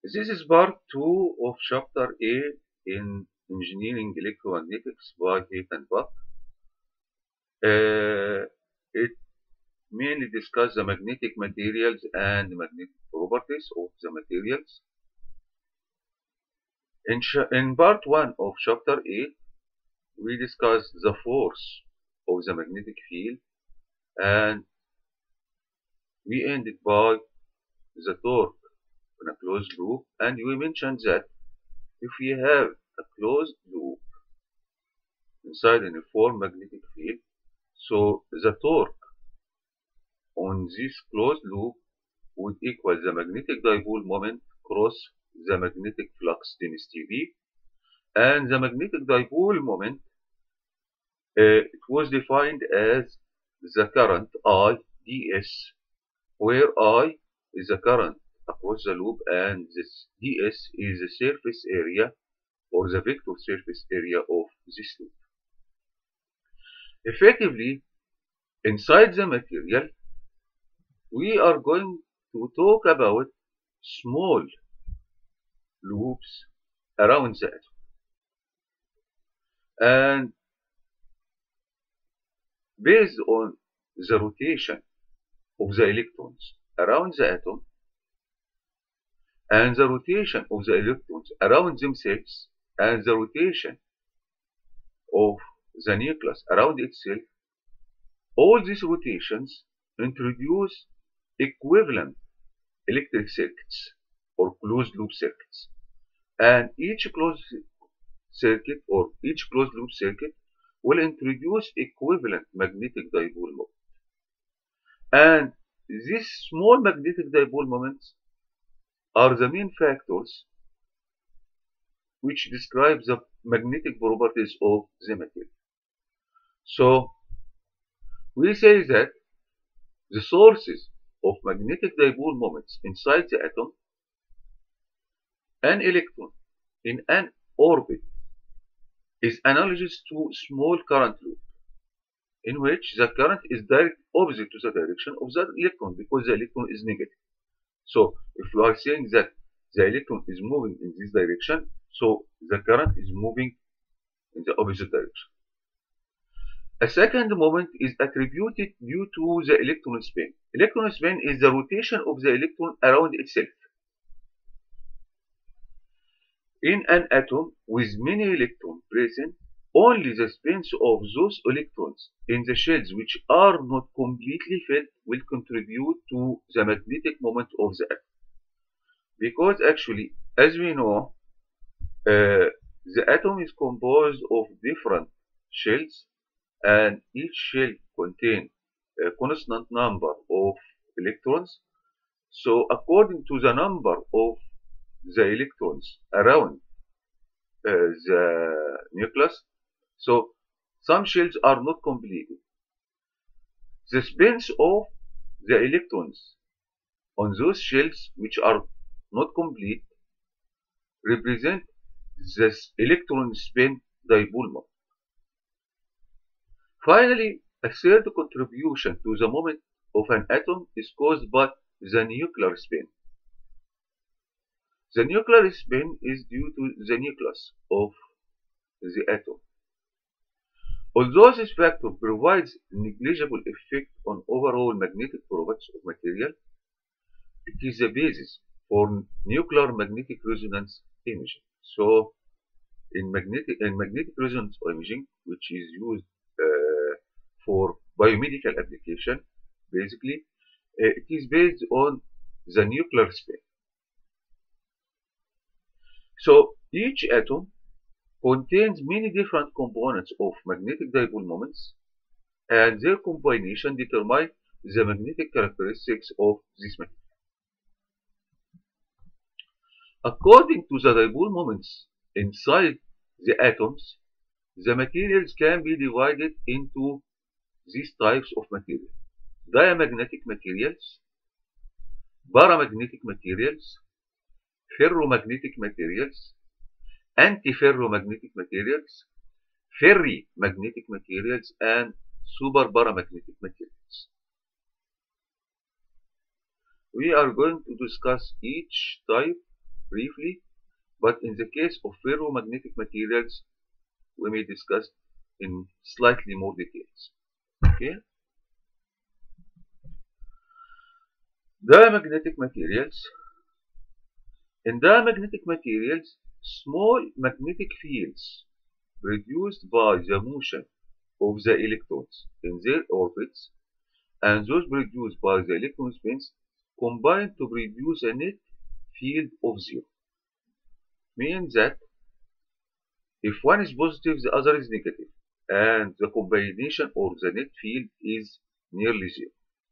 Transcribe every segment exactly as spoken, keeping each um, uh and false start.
This is part two of chapter A in Engineering Electromagnetics by Heath and Buck. Uh, it mainly discusses the magnetic materials and magnetic properties of the materials. In, in part one of chapter A, we discussed the force of the magnetic field, and we ended by the torque in a closed loop, and we mentioned that if we have a closed loop inside a uniform magnetic field, so the torque on this closed loop would equal the magnetic dipole moment cross the magnetic flux density V, and the magnetic dipole moment uh, it was defined as the current I ds, where I is the current across the loop and this ds is the surface area or the vector surface area of this loop. Effectively, inside the material, we are going to talk about small loops around the atom. And based on the rotation of the electrons around the atom and the rotation of the electrons around themselves and the rotation of the nucleus around itself, all these rotations introduce equivalent electric circuits or closed loop circuits. And each closed circuit or each closed loop circuit will introduce equivalent magnetic dipole moment. And these small magnetic dipole moments are the main factors which describe the magnetic properties of the material. So we say that the sources of magnetic dipole moments inside the atom, an electron in an orbit is analogous to small current loop, in which the current is direct opposite to the direction of the electron because the electron is negative. So if we are saying that the electron is moving in this direction, so the current is moving in the opposite direction. A second moment is attributed due to the electron spin. Electron spin is the rotation of the electron around itself. In an atom with many electrons present, only the spins of those electrons in the shells which are not completely filled will contribute to the magnetic moment of the atom. Because actually, as we know, uh, the atom is composed of different shells, and each shell contains a constant number of electrons. So according to the number of the electrons around uh, the nucleus, so some shells are not completed. The spins of the electrons on those shells which are not complete represent this electron spin dipole moment. Finally, a third contribution to the moment of an atom is caused by the nuclear spin. The nuclear spin is due to the nucleus of the atom. Although this factor provides negligible effect on overall magnetic properties of material, it is the basis for nuclear magnetic resonance imaging. So, in magnetic, in magnetic resonance imaging, which is used uh, for biomedical application, basically, uh, it is based on the nuclear spin. So, each atom contains many different components of magnetic dipole moments, and their combination determine the magnetic characteristics of this material. According to the dipole moments inside the atoms, the materials can be divided into these types of material: diamagnetic materials, paramagnetic materials, ferromagnetic materials, antiferromagnetic materials, ferrimagnetic materials, and superparamagnetic materials. We are going to discuss each type briefly, but in the case of ferromagnetic materials, we may discuss in slightly more details. Okay? Diamagnetic materials. In diamagnetic materials, small magnetic fields produced by the motion of the electrons in their orbits and those produced by the electron spins combine to produce a net field of zero. Means that if one is positive, the other is negative, and the combination or the net field is nearly zero.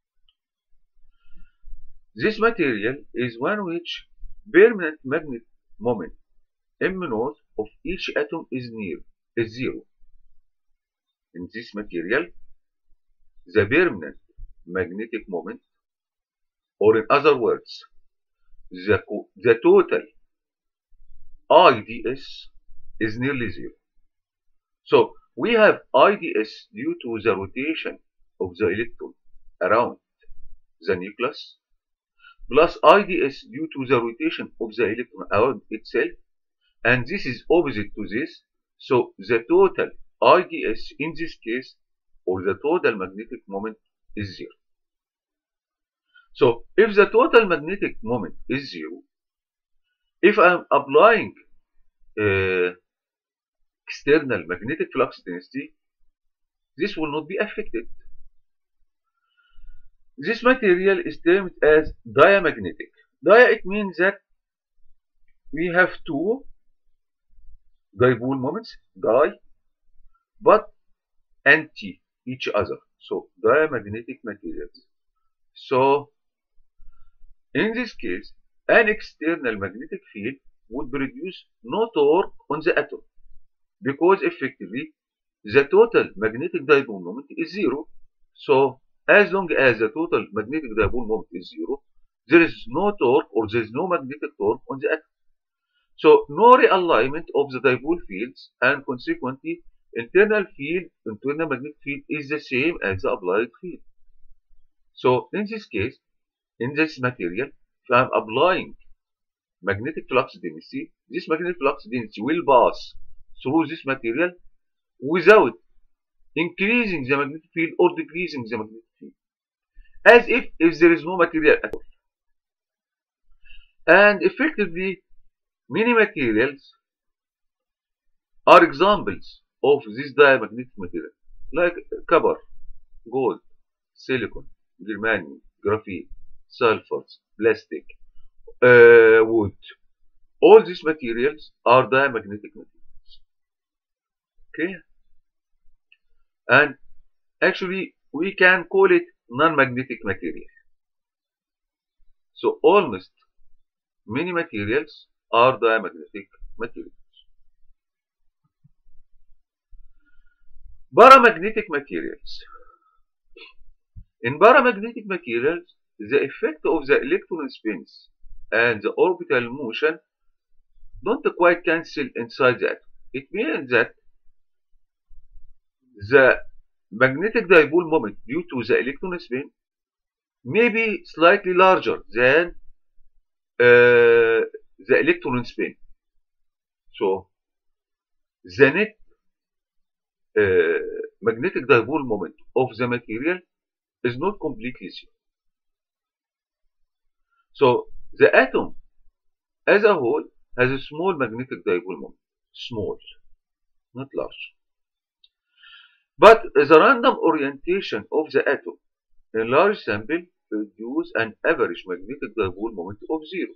This material is one which permanent magnetic moment m naught of each atom is near is zero. In this material, the permanent magnetic moment, or in other words, the, the total I D S is nearly zero. So we have I D S due to the rotation of the electron around the nucleus, plus I D S due to the rotation of the electron around itself, and this is opposite to this. So the total I D S in this case, or the total magnetic moment, is zero. So if the total magnetic moment is zero, if I'm applying uh, external magnetic flux density, this will not be affected. This material is termed as diamagnetic. Dia, it means that we have two dipole moments, di, but anti each other. So diamagnetic materials. So in this case, an external magnetic field would produce no torque on the atom, because effectively the total magnetic dipole moment is zero. So as long as the total magnetic dipole moment is zero, there is no torque or there is no magnetic torque on the atom. So no realignment of the dipole fields, and consequently internal field, internal magnetic field is the same as the applied field. So in this case, in this material, if I am applying magnetic flux density, this magnetic flux density will pass through this material without increasing the magnetic field or decreasing the magnetic field, as if, if there is no material at all. And effectively, many materials are examples of this diamagnetic material, like copper, gold, silicon, germanium, graphene, sulfurs, plastic, uh, wood. All these materials are diamagnetic materials. Okay? And actually, we can call it non-magnetic material. So almost many materials are diamagnetic materials. Paramagnetic materials. In paramagnetic materials, the effect of the electron spins and the orbital motion don't quite cancel inside the atom. It means that the magnetic dipole moment due to the electron spin may be slightly larger than uh, the electron spin. So the net uh, magnetic dipole moment of the material is not completely zero. So the atom as a whole has a small magnetic dipole moment. Small, not large. But the random orientation of the atom in large sample produce an average magnetic dipole moment of zero.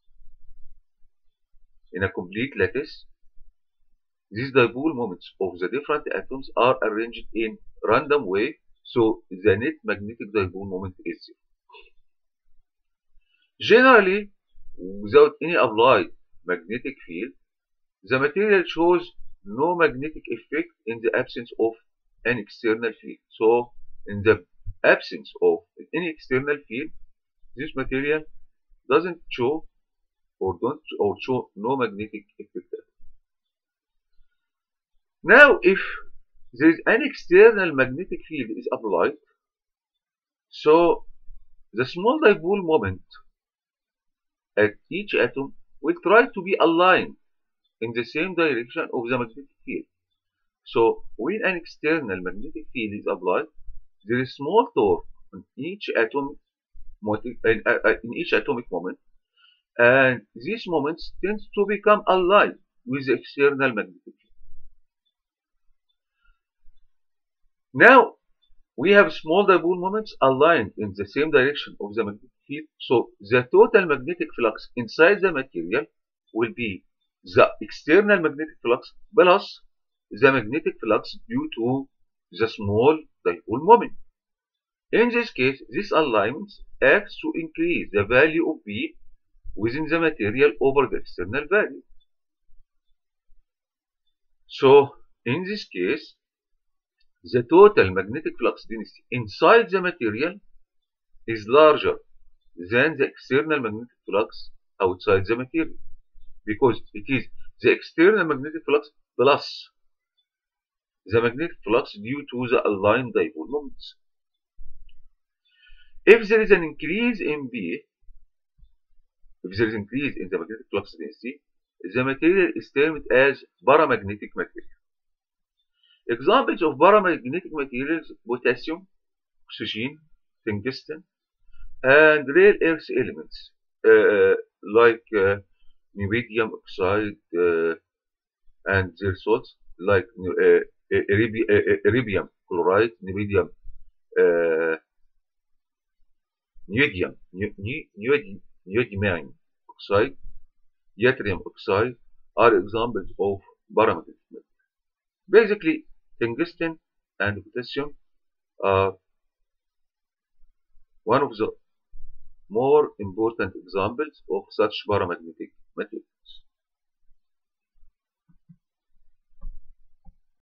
In a complete lattice, these dipole moments of the different atoms are arranged in random way, so the net magnetic dipole moment is zero. Generally, without any applied magnetic field, the material shows no magnetic effect in the absence of an external field. So in the absence of any external field, this material doesn't show or don't or show no magnetic effect. Now if there is an external magnetic field is applied, so the small dipole moment at each atom will try to be aligned in the same direction of the magnetic field. So when an external magnetic field is applied, there is small torque in each atomic in, uh, in each atomic moment, and these moments tend to become aligned with the external magnetic field. Now we have small dipole moments aligned in the same direction of the magnetic field, so the total magnetic flux inside the material will be the external magnetic flux plus the magnetic flux due to the small dipole moment. In this case, this alignment acts to increase the value of B within the material over the external value. So, in this case, the total magnetic flux density inside the material is larger than the external magnetic flux outside the material, because it is the external magnetic flux plus the magnetic flux due to the aligned dipole moments. If there is an increase in B, if there is increase in the magnetic flux density, the material is termed as paramagnetic material. Examples of paramagnetic materials: potassium, oxygen, tungsten, and rare earth elements uh, like uh, niobium oxide uh, and their salts like uh, iridium chloride, niobium, uh, neodymium, neodymium oxide, yttrium oxide are examples of paramagnetic materials. Basically, tungsten and potassium are one of the more important examples of such paramagnetic